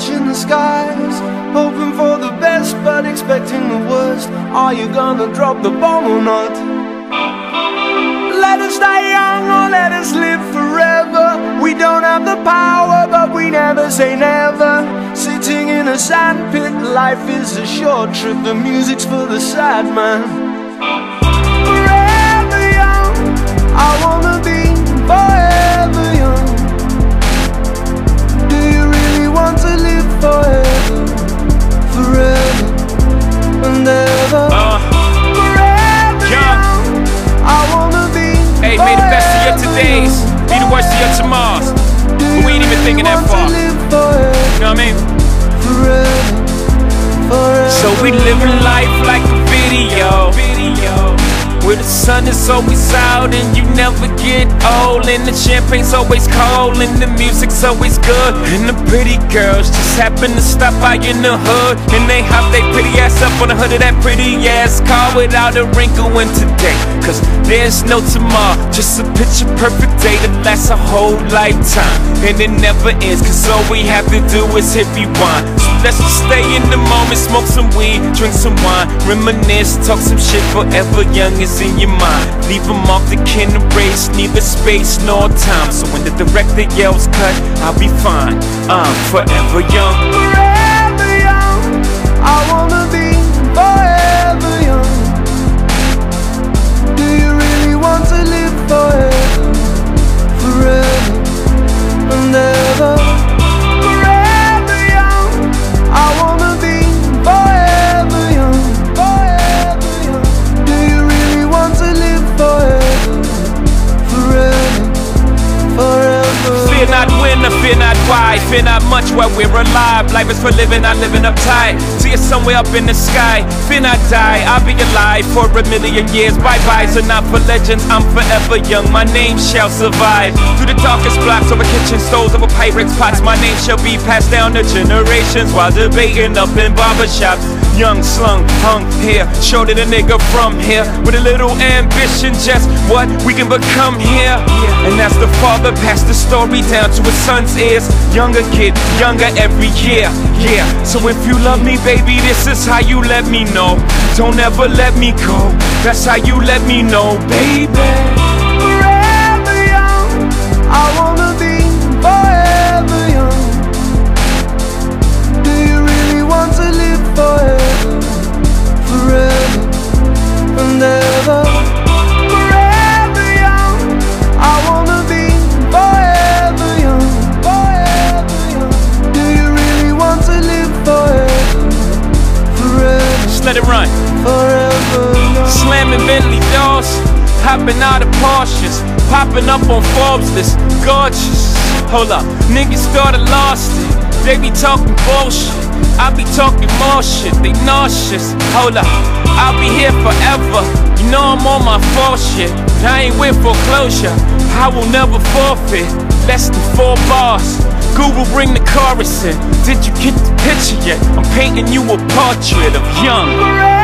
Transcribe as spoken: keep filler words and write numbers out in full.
watching the skies, hoping for the best but expecting the worst. Are you gonna drop the bomb or not? Let us die young or let us live forever. We don't have the power but we never say never. Sitting in a sandpit, life is a short trip. The music's for the sad man. Forever young, I wanna be forever young. Do you really want to live forever? Forever and ever. uh, Forever young, I wanna be. Hey, may the best of your todays be the worst of your tomorrows. But we ain't even thinking that far. You know what I mean? Forever, forever. So we living life like a video, where the sun is always out and you never get old, and the champagne's always cold and the music's always good, and the pretty girls just happen to stop by in the hood, and they hop they pretty ass up on the hood of that pretty ass car without a wrinkle in today. Cause there's no tomorrow, just a picture perfect day that lasts a whole lifetime, and it never ends, cause all we have to do is hit rewind. So let's just stay in the moment, smoke some weed, drink some wine, reminisce, talk some shit. Forever young is in your mind. Leave them off the can erase, neither space nor time. So when the director yells cut, I'll be fine. I'm forever young. Forever young, I wanna be forever young. Do you really want to live forever? Forever and ever. Forever young, I wanna be forever young. Forever young. Do you really want to live forever? Forever, forever. Fear not when or fear not why, fear not much while we're alive. Life is for living, not living uptight. See it somewhere up in the sky. Fear not die, I'll be alive for a million years. Bye-byes are not for legends, I'm forever young. My name shall survive. Through the darkest blocks, over kitchen stoves, over Pyrex pots, my name shall be passed down to generations while debating up in barbershops. Young, slung, hung here, showed it a nigga from here with a little ambition, just what we can become here. And as the father passed the story down to his son's ears, younger kid, younger every year. Yeah, so if you love me, baby, this is how you let me know. Don't ever let me go, that's how you let me know, baby. Forever young, I wanna be forever young. Do you really want to live forever? Forever and ever. Forever young, I wanna be forever young. Forever young. Do you really want to live forever? Forever. Just let it run. Forever young. Slamming Bentley doors, hopping out of Porsches, popping up on Forbes list, gorgeous. Hold up, niggas thought I lost it. They be talking bullshit, I be talking more shit. They nauseous. Hold up, I'll be here forever. You know I'm on my full shit, but I ain't with foreclosure. I will never forfeit. Less than four bars. Google, bring the chorus in. Did you get the picture yet? I'm painting you a portrait of young.